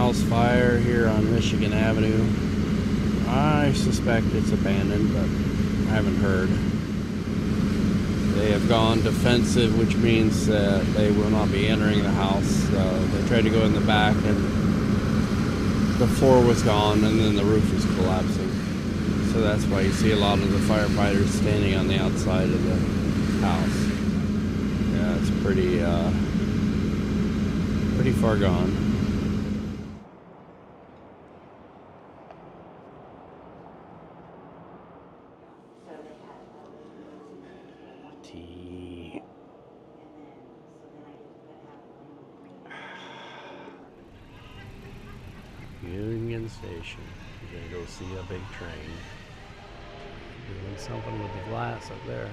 house fire here on Michigan Avenue. I suspect it's abandoned, but I haven't heard. They have gone defensive, which means that they will not be entering the house. They tried to go in the back, and the floor was gone, and then the roof was collapsing. So that's why you see a lot of the firefighters standing on the outside of the house. Yeah, it's pretty far gone. Union Station. You're gonna go see a big train. Doing something with the glass up there.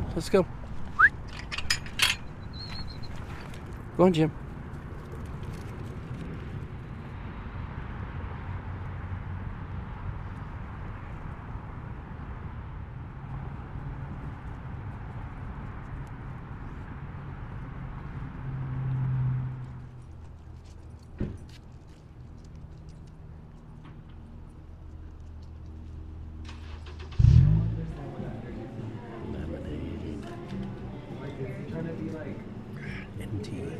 Let's go. Go on, Jim. Lemonade. And tea.